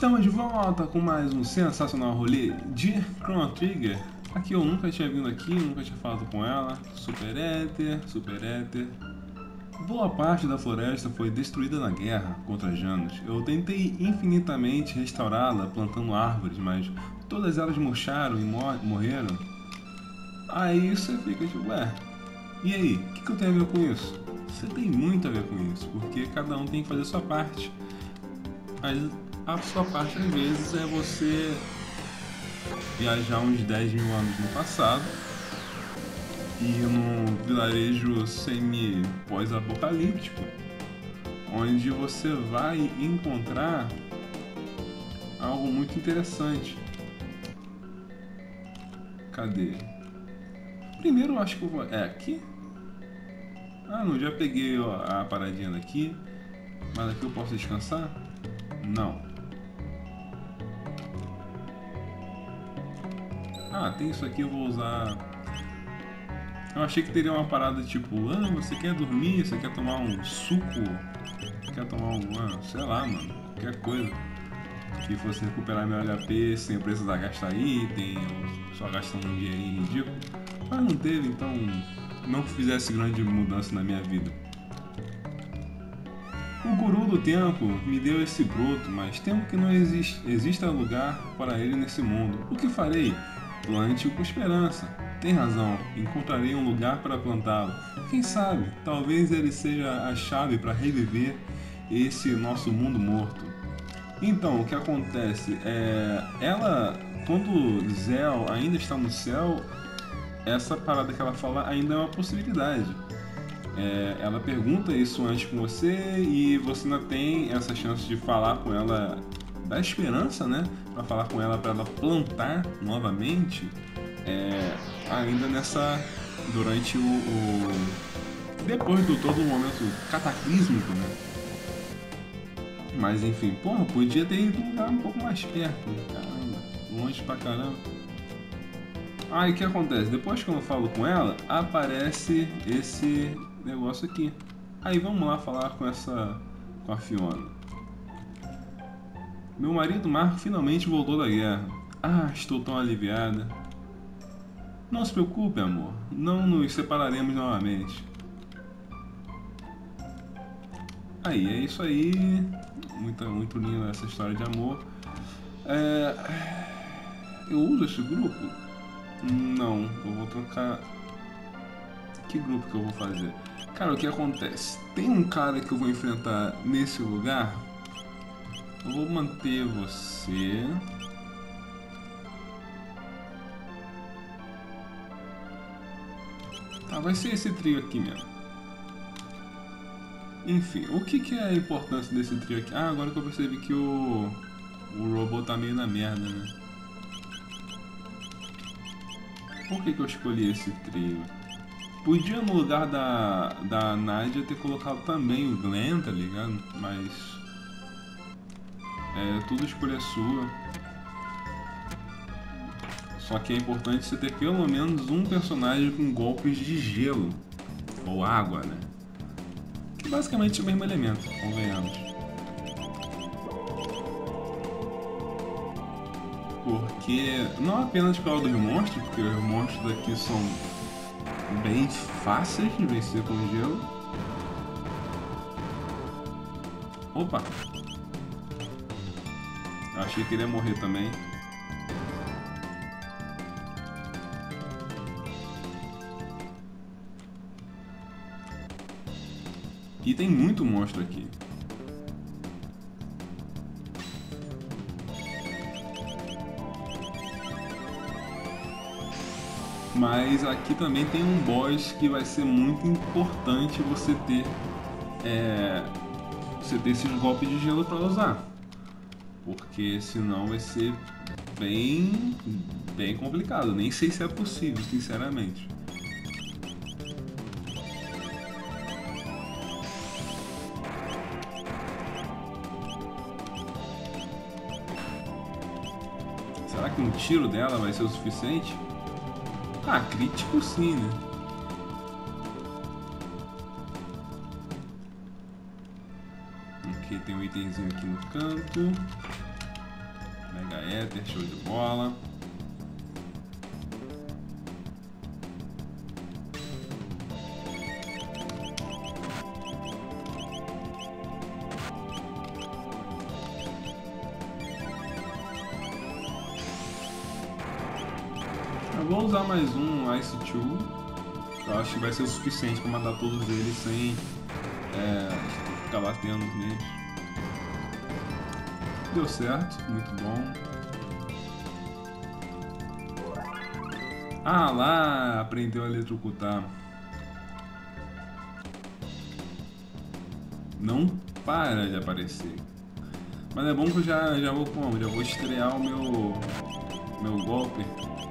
Estamos de volta com mais um sensacional rolê de Chrono Trigger. Aqui eu nunca tinha vindo aqui, nunca tinha falado com ela. Super Éter. Boa parte da floresta foi destruída na guerra contra Janus. Eu tentei infinitamente restaurá-la plantando árvores, mas todas elas murcharam e morreram. Aí você fica tipo, e aí, o que eu tenho a ver com isso? Você tem muito a ver com isso, porque cada um tem que fazer a sua parte. A sua parte, às vezes, é você viajar uns 10 mil anos no passado e ir num vilarejo semi-pós-apocalíptico, onde você vai encontrar algo muito interessante. Cadê? Primeiro eu acho que eu vou... É aqui? Ah, não, já peguei a paradinha daqui. Mas aqui eu posso descansar? Não. Ah, tem isso aqui, eu vou usar... Eu achei que teria uma parada tipo, você quer dormir, você quer tomar um suco, quer tomar sei lá, mano, qualquer coisa que fosse recuperar meu HP sem precisar gastar item, ou só gastando um dinheirinho ridículo. Mas não teve, então não fizesse grande mudança na minha vida. O guru do tempo me deu esse broto, mas temo que não exista lugar para ele nesse mundo. O que farei? Plante-o com esperança. Tem razão, encontrarei um lugar para plantá-lo. Quem sabe, talvez ele seja a chave para reviver esse nosso mundo morto. Então, o que acontece? Quando Zell ainda está no céu, essa parada que ela fala ainda é uma possibilidade. Ela pergunta isso antes com você e você ainda tem essa chance de falar com ela, dar esperança, né? Para falar com ela, para ela plantar novamente, ainda durante depois do todo o momento cataclísmico, né? Mas enfim, podia ter ido um lugar um pouco mais perto, né? Caramba, longe pra caramba. Aí o que acontece? Depois que eu falo com ela, aparece esse negócio aqui. Aí vamos lá falar com a Fiona. Meu marido Marco finalmente voltou da guerra. Ah, estou tão aliviada. Não se preocupe, amor. Não nos separaremos novamente. Aí, é isso aí. Muito linda essa história de amor. Eu uso esse grupo? Não, eu vou trocar. Que grupo que eu vou fazer? Cara, o que acontece? Tem um cara que eu vou enfrentar nesse lugar. Eu vou manter você. Tá, vai ser esse trio aqui mesmo. Enfim, o que é a importância desse trio aqui? Ah, agora que eu percebi que o robô tá meio na merda, né? Por que eu escolhi esse trio? Podia no lugar da Nadia ter colocado também o Glenn, tá ligado? Mas... tudo escolha sua. Só que é importante você ter pelo menos um personagem com golpes de gelo. Ou água, né? Que basicamente é o mesmo elemento, convenhamos. Porque, não apenas por causa dos monstros, porque os monstros daqui são bem fáceis de vencer com gelo. Opa! Eu achei que ele ia morrer também. E tem muito monstro aqui. Mas aqui também tem um boss que vai ser muito importante você ter esses golpes de gelo para usar, porque senão vai ser bem complicado. Nem sei se é possível, sinceramente. Será que um tiro dela vai ser o suficiente? Ah, crítico sim, né? Ok, tem um itemzinho aqui no canto. éter, show de bola. Eu vou usar mais um Ice 2. Eu acho que vai ser o suficiente para matar todos eles sem ficar batendo neles. Deu certo, muito bom. Ah lá, aprendeu a eletrocutar. Não para de aparecer. Mas é bom que eu já vou como? Já vou estrear o meu golpe.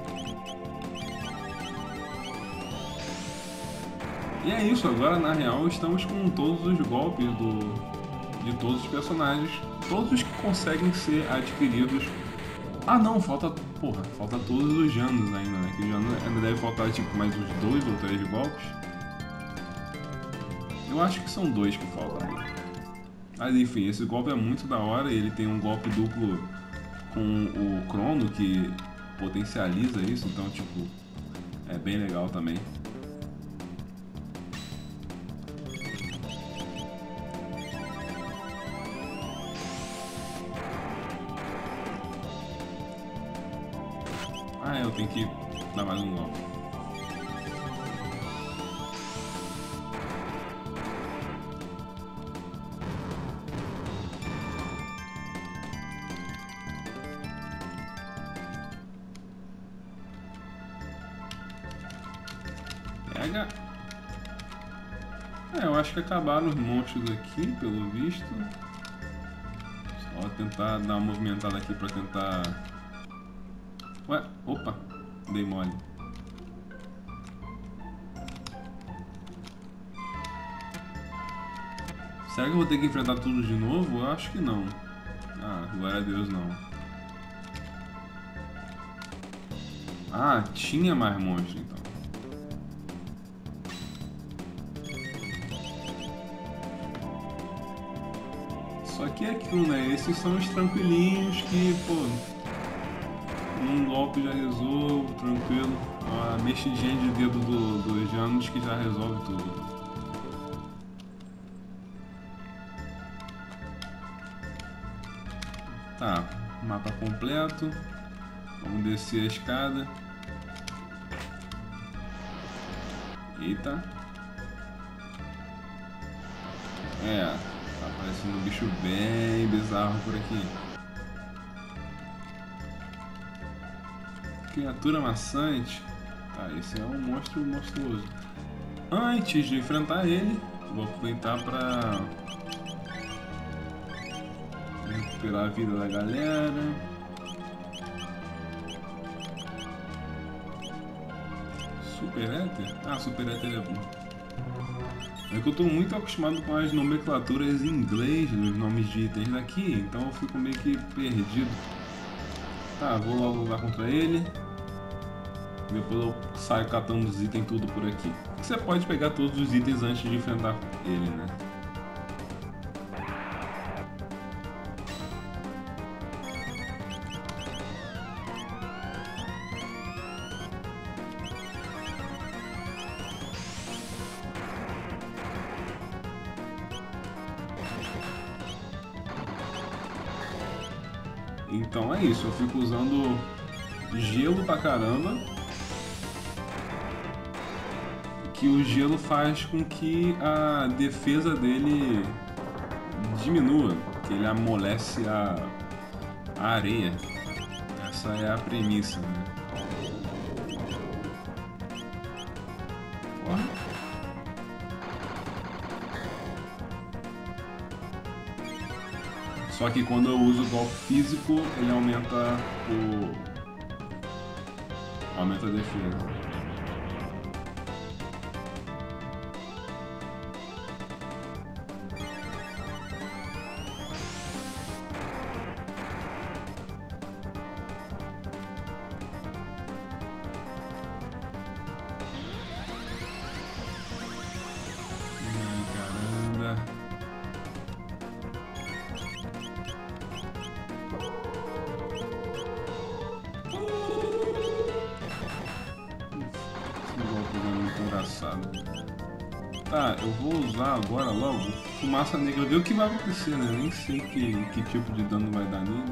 E é isso, agora na real estamos com todos os golpes de todos os personagens. Todos os que conseguem ser adquiridos. Ah não, falta todos os Janus ainda, né? Que o Janus ainda deve faltar tipo mais uns 2 ou 3 golpes. Eu acho que são 2 que faltam mesmo. Mas enfim, esse golpe é muito da hora. Ele tem um golpe duplo com o Crono que potencializa isso, então tipo, é bem legal também. Ah, eu tenho que dar mais um golpe. Pega. Eu acho que acabaram os monstros aqui, pelo visto. Só tentar dar uma movimentada aqui pra tentar... Ué, opa, dei mole. Será que eu vou ter que enfrentar tudo de novo? Eu acho que não. Ah, glória a Deus não. Ah, tinha mais monstros então. Só que é aquilo, né? Esses são os tranquilinhos que, pô... Um golpe já resolve, tranquilo. Uma mexidinha de dedo dos Janus que já resolve tudo. Tá, mapa completo. Vamos descer a escada. Eita. Tá aparecendo um bicho bem bizarro por aqui. Criatura maçante. Tá, esse é um monstro monstruoso. Antes de enfrentar ele, vou aproveitar para recuperar a vida da galera. Super Éter? Ah, Super Éter é bom. É que eu tô muito acostumado com as nomenclaturas em inglês dos nomes de itens daqui, então eu fico meio que perdido. Tá, vou logo lutar contra ele. Depois eu saio catando os itens tudo por aqui. Você pode pegar todos os itens antes de enfrentar ele, né? Então é isso, eu fico usando gelo pra caramba. Que o gelo faz com que a defesa dele diminua, que ele amolece a areia. Essa é a premissa, né? Só que quando eu uso o golpe físico, ele aumenta a defesa. Engraçado. Tá, eu vou usar agora logo fumaça negra, ver o que vai acontecer, né? Nem sei que tipo de dano vai dar nele.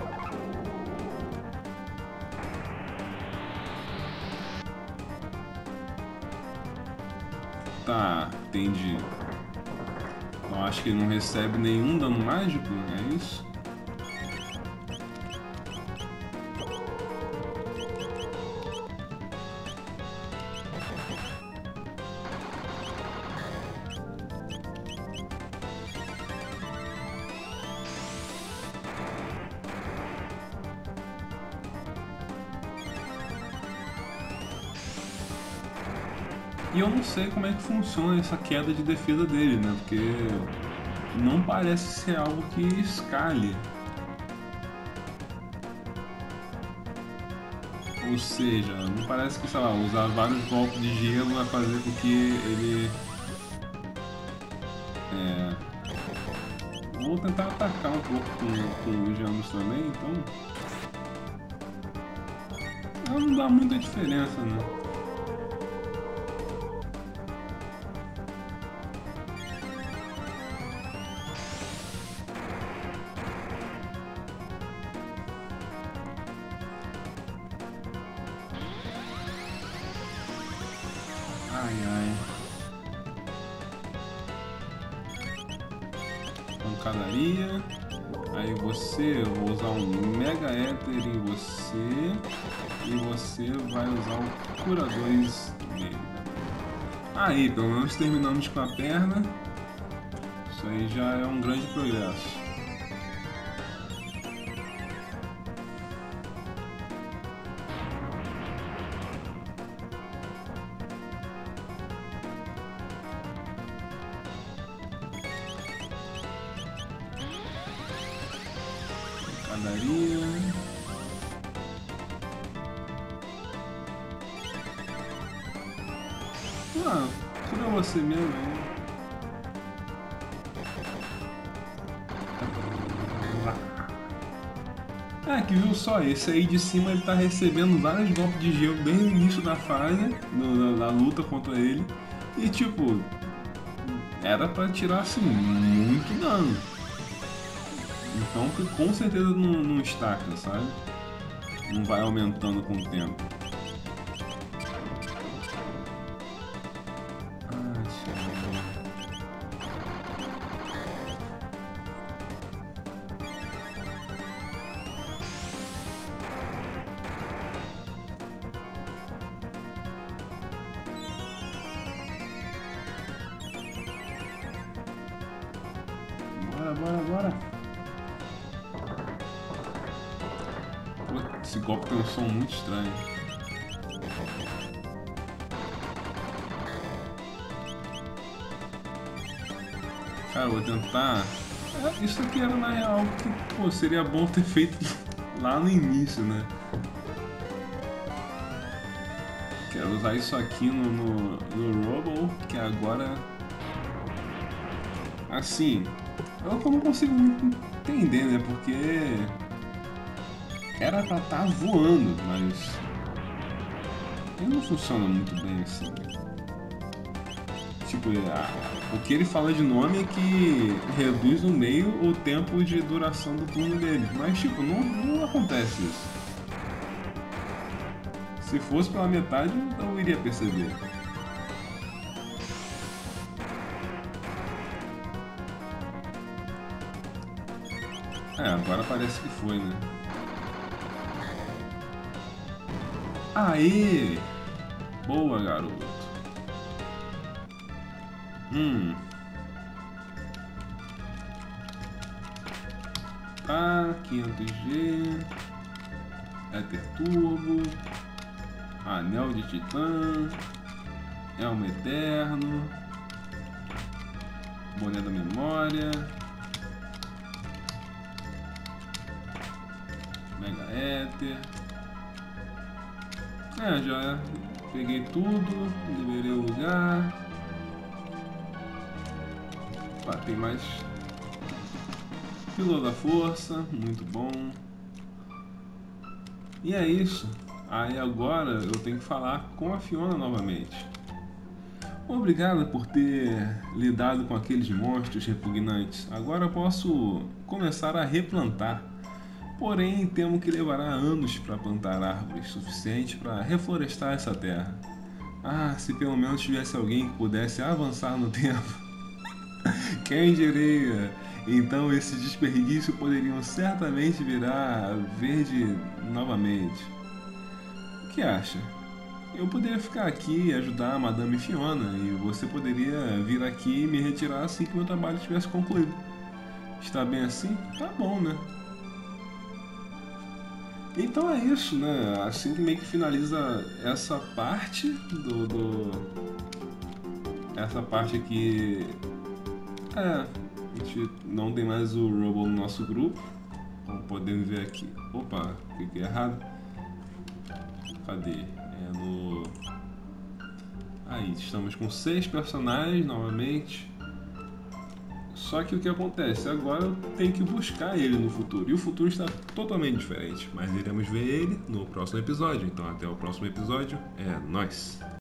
Tá, entendi. Eu acho que ele não recebe nenhum dano mágico, é isso? E eu não sei como é que funciona essa queda de defesa dele, né? Porque não parece ser algo que escale. Ou seja, não parece que, sei lá, usar vários golpes de gelo vai fazer com que ele... Vou tentar atacar um pouco com os gelos também, então... Não dá muita diferença, né? Ai, ai. Pancadaria. Aí você, eu vou usar um Mega Éter em você. E você vai usar o Cura 2 nele. Aí, pelo menos terminamos com a perna. Isso aí já é um grande progresso. Pancadaria. Ah, cura você mesmo, hein? Ah, que viu só, esse aí de cima ele tá recebendo vários golpes de gelo desde o início da fase, da luta contra ele. E tipo, era pra tirar assim, muito dano. Então que com certeza não estaca, sabe? Não vai aumentando com o tempo. Bora. Pô, esse golpe tem um som muito estranho. Cara, eu vou tentar... isso aqui era na real que, pô, seria bom ter feito lá no início, né? Quero usar isso aqui no Robo, que agora... Assim... Eu não consigo muito entender, né? Porque era pra estar voando, mas ele não funciona muito bem assim. Tipo, o que ele fala de nome é que reduz no meio o tempo de duração do turno dele, mas tipo, não acontece isso. Se fosse pela metade, eu iria perceber. Agora parece que foi, né? Aê! Boa, garoto. 500G. Éter Turbo. Anel de Titã. Elmo Eterno. Boné da Memória. Mega Éter. Já peguei tudo, liberei o lugar. Tem mais Pílula da Força, muito bom. E é isso. Aí agora eu tenho que falar com a Fiona novamente. Obrigado por ter lidado com aqueles monstros repugnantes. Agora posso começar a replantar. Porém, temo que levará anos para plantar árvores suficientes para reflorestar essa terra. Ah, se pelo menos tivesse alguém que pudesse avançar no tempo. Quem diria? Então esses desperdícios poderiam certamente virar verde novamente. O que acha? Eu poderia ficar aqui e ajudar a Madame Fiona, e você poderia vir aqui e me retirar assim que meu trabalho tivesse concluído. Está bem assim? Tá bom, né? Então é isso, né? Assim que meio que finaliza essa parte essa parte aqui. A gente não tem mais o Robo no nosso grupo. Como podemos ver aqui. Opa, cliquei errado. Cadê? É no. Aí, estamos com 6 personagens novamente. Só que o que acontece? Agora eu tenho que buscar ele no futuro. E o futuro está totalmente diferente. Mas iremos ver ele no próximo episódio. Então até o próximo episódio. É nóis!